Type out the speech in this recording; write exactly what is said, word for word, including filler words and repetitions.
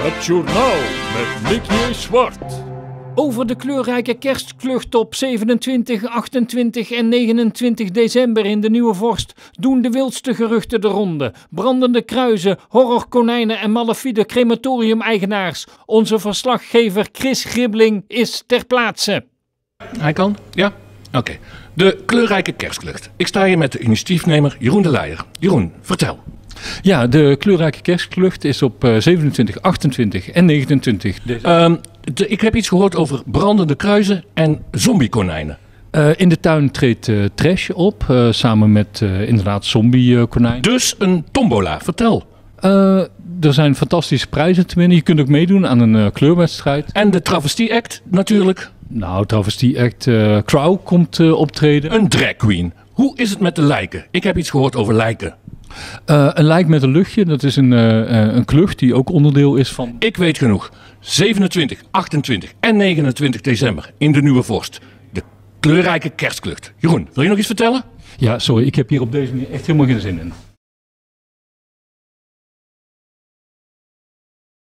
Het journaal met Nicky Zwart. Over de kleurrijke kerstklucht op zevenentwintig, achtentwintig en negenentwintig december in de Nieuwe Vorst doen de wildste geruchten de ronde. Brandende kruizen, horrorkonijnen en malafide crematorium-eigenaars. Onze verslaggever Chris Gribling is ter plaatse. Hij kan? Ja? Oké. Okay. De kleurrijke kerstklucht. Ik sta hier met de initiatiefnemer Jeroen de Leijer. Jeroen, vertel. Ja, de kleurrijke kerstklucht is op uh, zevenentwintig, achtentwintig en negenentwintig december. Um, de, ik heb iets gehoord over brandende kruizen en zombiekonijnen. Uh, in de tuin treedt uh, Trash op, uh, samen met uh, inderdaad zombiekonijnen. Dus een tombola, vertel. Uh, er zijn fantastische prijzen te winnen. Je kunt ook meedoen aan een uh, kleurwedstrijd. En de Travestie Act natuurlijk. Nou, Travestie Act, uh, Crow komt uh, optreden. Een drag queen. Hoe is het met de lijken? Ik heb iets gehoord over lijken. Uh, een lijk met een luchtje, dat is een, uh, een klucht die ook onderdeel is van... Ik weet genoeg. zevenentwintig, achtentwintig en negenentwintig december in de Nieuwe Vorst. De kleurrijke kerstklucht. Jeroen, wil je nog iets vertellen? Ja, sorry, ik heb hier op deze manier echt helemaal geen zin in.